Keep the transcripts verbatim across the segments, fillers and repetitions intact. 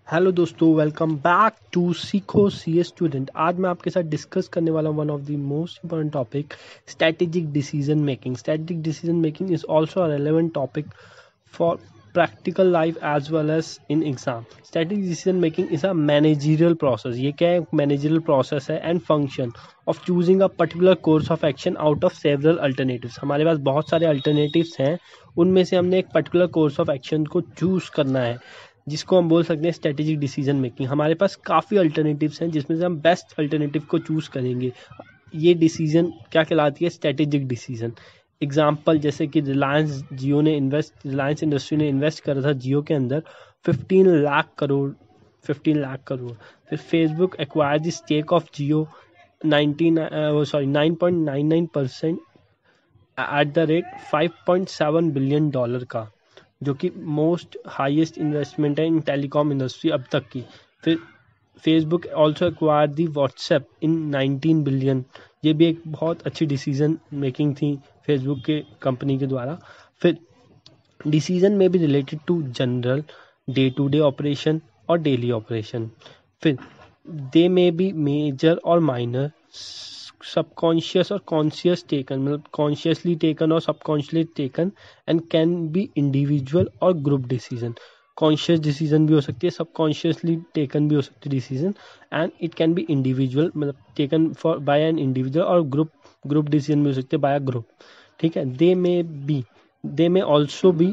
Hello दोस्तों, welcome back to सीखो सी a student. आज मैं आपके साथ डिस्कस करने वाला हूँ one of the most important topic, strategic decision making. Strategic decision making is also a relevant topic for practical life as well as in exam. Strategic decision making is a managerial process. ये क्या है? Managerial process है and function of choosing a particular course of action out of several alternatives. हमारे पास बहुत सारे alternatives हैं, उनमें से हमने एक पर्टिकुलर कोर्स ऑफ एक्शन को चूज करना है, जिसको हम बोल सकते हैं स्ट्रेटेजिक डिसीजन मेकिंग। हमारे पास काफ़ी अल्टरनेटिव्स हैं, जिसमें से हम बेस्ट अल्टरनेटिव को चूज़ करेंगे। ये डिसीजन क्या कहलाती है? Strategic decision. एग्जाम्पल जैसे कि रिलायंस जियो ने इन्वेस्ट रिलायंस इंडस्ट्री ने इन्वेस्ट करा था जियो के अंदर फिफ्टीन लाख करोड़ फिफ्टीन लाख करोड़। फिर Facebook acquire the stake of Jio nineteen sorry nine point nine nine percent at the rate five point seven billion dollar का, जो कि मोस्ट हाईएस्ट इन्वेस्टमेंट है इन टेलीकॉम इंडस्ट्री अब तक की। फिर Facebook also acquire the WhatsApp in nineteen billion. ये भी एक बहुत अच्छी डिसीजन मेकिंग थी फेसबुक के कंपनी के द्वारा। फिर डिसीजन में भी related to general day to day operation और डेली ऑपरेशन। फिर दे में बी मेजर और माइनर, सबकॉन्शियस और कॉन्शियस टेकन, मतलब कॉन्शियसली टेकन और subconsciously taken, and can be individual और ग्रुप डिसीजन। कॉन्शियस डिसीजन भी हो सकती है, सबकॉन्शियसली टेकन भी हो सकती है decision, and it can be individual, मतलब taken for by an individual, और ग्रुप ग्रुप डिसीजन भी हो सकते हैं बाय अ ग्रुप। ठीक है। दे may be they may also be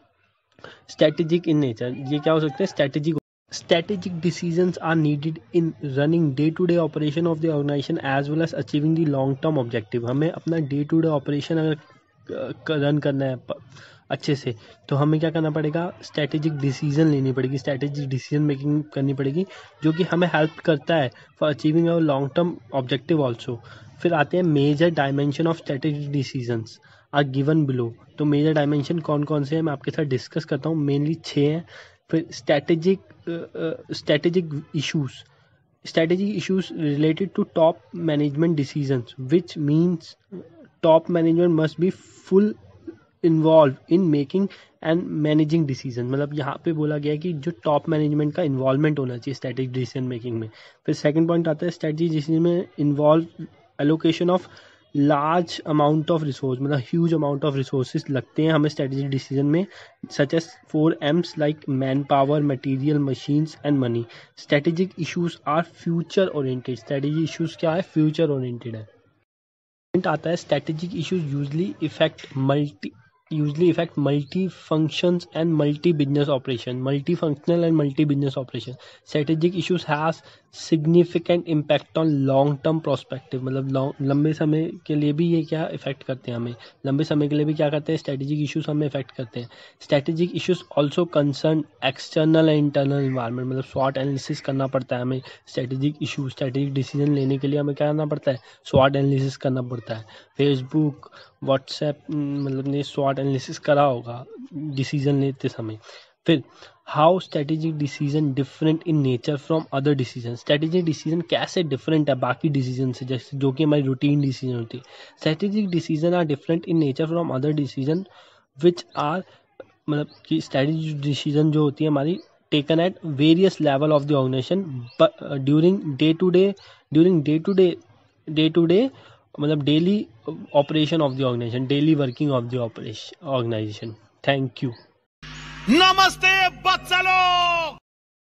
strategic in nature. ये क्या हो सकते हैं? Strategic Strategic decisions are needed in running day-to-day operation of the organization as well as achieving the long-term objective. हमें अपना day-to-day operation अगर रन करना है अच्छे से, तो हमें क्या करना पड़ेगा? स्ट्रेटेजिक डिसीजन लेनी पड़ेगी, स्ट्रेटेजिक डिसीजन मेकिंग करनी पड़ेगी, जो कि हमें हेल्प करता है for achieving our long term objective also. फिर आते हैं major dimension of strategic decisions are given below. तो मेजर डायमेंशन कौन कौन से हैं मैं आपके साथ डिस्कस करता हूँ। मेनली छः हैं। फिर strategic strategic issues strategic issues related to top management decisions, which means top management must be full involved in making and managing decision। मतलब यहाँ पे बोला गया है कि जो टॉप मैनेजमेंट का इन्वॉल्वमेंट होना चाहिए स्ट्रेटेजिक डिसीजन मेकिंग में। फिर सेकंड पॉइंट आता है स्ट्रेटेजिक डिसीजन में involve allocation of large amount of resource, मतलब ह्यूज अमाउंट ऑफ रिसोर्सेज लगते हैं हमें स्ट्रेटेजिक डिसीजन में, such as four Ms like man power, material, machines and money. Strategic issues are future oriented. Strategic issues क्या है? Future oriented है। आता है strategic issues usually affect multi usually affect multi-functions and multi-business operation, multi-functional and multi-business operation. Strategic issues has significant impact on long-term perspective, मतलब लंबे समय के लिए भी ये क्या इफेक्ट करते हैं हमें, लंबे समय के लिए भी क्या करते हैं? स्ट्रेटेजिक इश्यूज हमें इफेक्ट करते हैं। Strategic issues also concern external and internal environment, मतलब स्वॉट एनालिसिस करना पड़ता है हमें स्ट्रेटेजिक इशूज, स्ट्रेटेजिक डिसीजन लेने के लिए हमें क्या करना पड़ता है? स्वॉट एनालिसिस करना पड़ता है। फेसबुक, व्हाट्सएप, मतलब ने स्वॉट एनालिसिस करा होगा डिसीजन लेते समय। फिर how strategic decision different in nature from other decision. Strategic decision कैसे डिफरेंट है बाकी डिसीजन से, जैसे जो कि हमारी रूटीन डिसीजन होती है। Strategic decision are different in nature from other decision which are, मतलब कि स्ट्रेटेजिक डिसीजन जो होती है हमारी taken at various level of the organization during day to day during day to day day to day मतलब daily operation of the organization, daily working of the operation organization. Thank you. नमस्ते बच्चा लोग।